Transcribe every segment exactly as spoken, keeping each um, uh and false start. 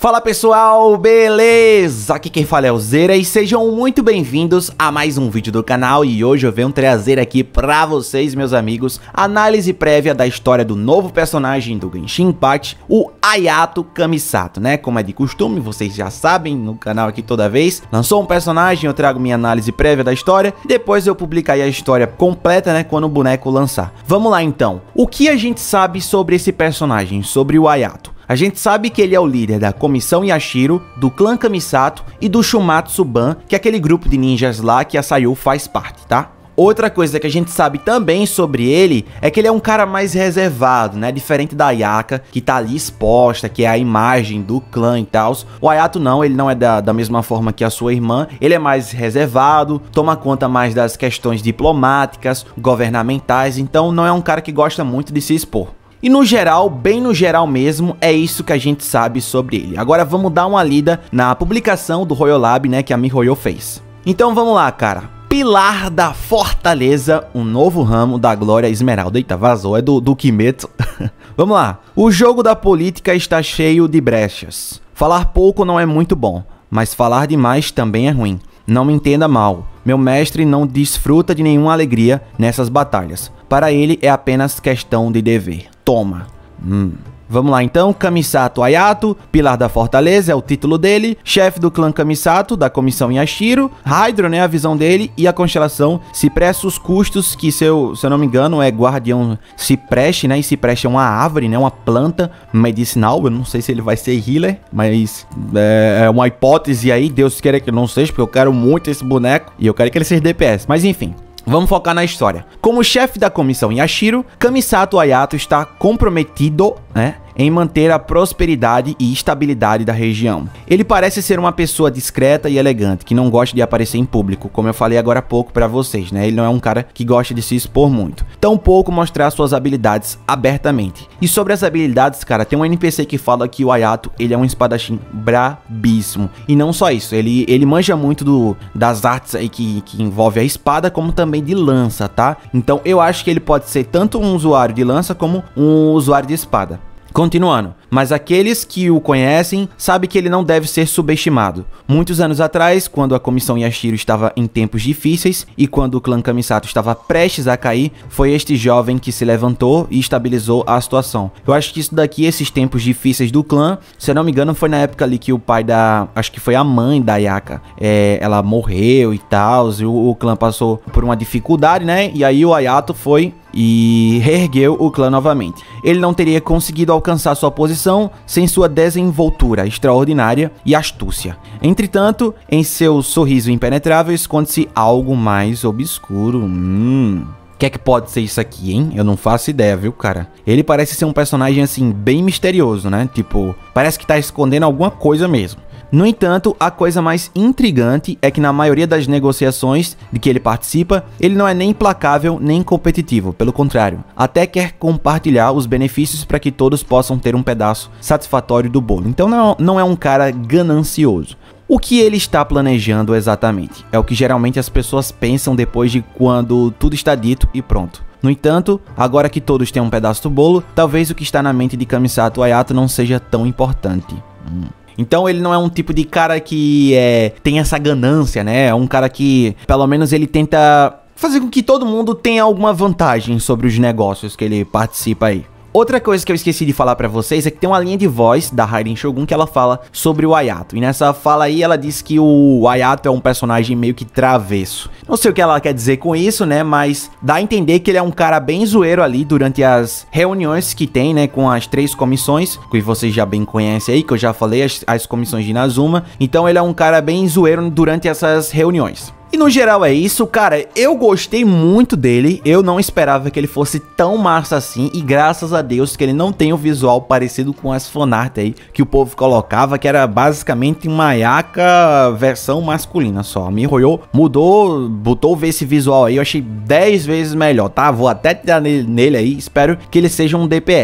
Fala pessoal, beleza? Aqui quem fala é o Zera e sejam muito bem-vindos a mais um vídeo do canal. E hoje eu venho trazer aqui pra vocês, meus amigos, análise prévia da história do novo personagem do Genshin Impact, o Hayato Kamisato, né? Como é de costume, vocês já sabem, no canal aqui toda vez lançou um personagem, eu trago minha análise prévia da história e depois eu publico aí a história completa, né? Quando o boneco lançar. Vamos lá então, o que a gente sabe sobre esse personagem, sobre o Hayato? A gente sabe que ele é o líder da Comissão Yashiro, do clã Kamisato e do Shumatsu Ban, que é aquele grupo de ninjas lá que a Sayu faz parte, tá? Outra coisa que a gente sabe também sobre ele é que ele é um cara mais reservado, né? Diferente da Ayaka, que tá ali exposta, que é a imagem do clã e tal. O Hayato não, ele não é da, da mesma forma que a sua irmã. Ele é mais reservado, toma conta mais das questões diplomáticas, governamentais. Então não é um cara que gosta muito de se expor. E no geral, bem no geral mesmo, é isso que a gente sabe sobre ele. Agora vamos dar uma lida na publicação do Royal Lab, né, que a MiHoYo fez. Então vamos lá, cara. Pilar da Fortaleza, um novo ramo da Glória Esmeralda. Eita, vazou, é do, do Kimetsu. Vamos lá. O jogo da política está cheio de brechas. Falar pouco não é muito bom, mas falar demais também é ruim. Não me entenda mal. Meu mestre não desfruta de nenhuma alegria nessas batalhas. Para ele é apenas questão de dever. Toma. Hum. Vamos lá então, Kamisato Hayato, Pilar da Fortaleza é o título dele, chefe do clã Kamisato, da Comissão Yashiro, Hydro, né, a visão dele, e a constelação Cipressus Custos, que se eu, se eu não me engano é guardião cipreste, né, e cipreste é uma árvore, né, uma planta medicinal, eu não sei se ele vai ser healer, mas é, é uma hipótese aí, Deus queira que não seja, porque eu quero muito esse boneco, e eu quero que ele seja D P S, mas enfim. Vamos focar na história. Como chefe da Comissão Yashiro, Kamisato Hayato está comprometido, né, em manter a prosperidade e estabilidade da região. Ele parece ser uma pessoa discreta e elegante, que não gosta de aparecer em público, como eu falei agora há pouco pra vocês, né? Ele não é um cara que gosta de se expor muito. Tampouco mostrar suas habilidades abertamente. E sobre as habilidades, cara, tem um N P C que fala que o Hayato, ele é um espadachim brabíssimo. E não só isso, ele, ele manja muito do, das artes aí que, que envolve a espada, como também de lança, tá? Então eu acho que ele pode ser tanto um usuário de lança, como um usuário de espada. Continuando, mas aqueles que o conhecem sabem que ele não deve ser subestimado. Muitos anos atrás, quando a Comissão Yashiro estava em tempos difíceis e quando o clã Kamisato estava prestes a cair, foi este jovem que se levantou e estabilizou a situação. Eu acho que isso daqui, esses tempos difíceis do clã, se eu não me engano, foi na época ali que o pai da... acho que foi a mãe da Ayaka, é, ela morreu e tal, e o, o clã passou por uma dificuldade, né? E aí o Hayato foi e reergueu o clã novamente. Ele não teria conseguido alcançar sua posição sem sua desenvoltura extraordinária e astúcia. Entretanto, em seu sorriso impenetrável esconde-se algo mais obscuro. Hum... O que é que pode ser isso aqui, hein? Eu não faço ideia, viu, cara? Ele parece ser um personagem, assim, bem misterioso, né? Tipo, parece que tá escondendo alguma coisa mesmo. No entanto, a coisa mais intrigante é que na maioria das negociações de que ele participa, ele não é nem implacável nem competitivo, pelo contrário, até quer compartilhar os benefícios para que todos possam ter um pedaço satisfatório do bolo. Então não, não é um cara ganancioso. O que ele está planejando exatamente? É o que geralmente as pessoas pensam depois de quando tudo está dito e pronto. No entanto, agora que todos têm um pedaço do bolo, talvez o que está na mente de Kamisato Hayato não seja tão importante. Hum. Então ele não é um tipo de cara que é, tem essa ganância, né? É um cara que, pelo menos, ele tenta fazer com que todo mundo tenha alguma vantagem sobre os negócios que ele participa aí. Outra coisa que eu esqueci de falar pra vocês é que tem uma linha de voz da Raiden Shogun que ela fala sobre o Hayato. E nessa fala aí ela diz que o Hayato é um personagem meio que travesso. Não sei o que ela quer dizer com isso, né? Mas dá a entender que ele é um cara bem zoeiro ali durante as reuniões que tem, né? Com as três comissões, que vocês já bem conhecem aí, que eu já falei, as, as comissões de Inazuma. Então ele é um cara bem zoeiro durante essas reuniões. E no geral é isso, cara, eu gostei muito dele, eu não esperava que ele fosse tão massa assim, e graças a Deus que ele não tem o visual parecido com as fanart aí que o povo colocava, que era basicamente uma Ayaka versão masculina só. A MiHoYo mudou, botou ver esse visual aí, eu achei dez vezes melhor, tá? Vou até tirar nele, nele aí, espero que ele seja um D P S.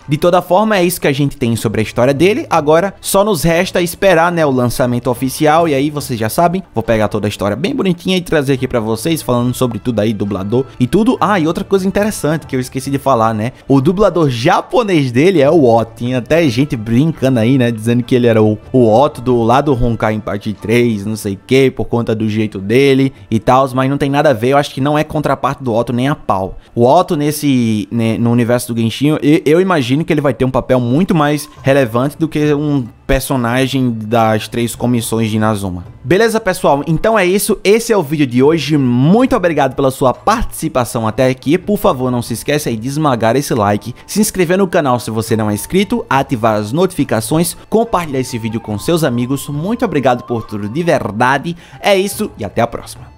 De toda forma, é isso que a gente tem sobre a história dele. Agora, só nos resta esperar, né, o lançamento oficial. E aí, vocês já sabem, vou pegar toda a história bem bonitinha e trazer aqui pra vocês, falando sobre tudo aí, dublador e tudo. Ah, e outra coisa interessante que eu esqueci de falar, né? O dublador japonês dele é o Otto. Tinha até gente brincando aí, né, dizendo que ele era o, o Otto do lado Honkai em parte três, não sei o que, por conta do jeito dele e tal, mas não tem nada a ver. Eu acho que não é contraparte do Otto nem a pau. O Otto nesse, né, no universo do Genshin, eu, eu imagino que ele vai ter um papel muito mais relevante do que um personagem das três comissões de Inazuma. Beleza, pessoal? Então é isso. Esse é o vídeo de hoje. Muito obrigado pela sua participação até aqui. Por favor, não se esqueça aí de esmagar esse like, se inscrever no canal se você não é inscrito, ativar as notificações, compartilhar esse vídeo com seus amigos. Muito obrigado por tudo de verdade. É isso e até a próxima.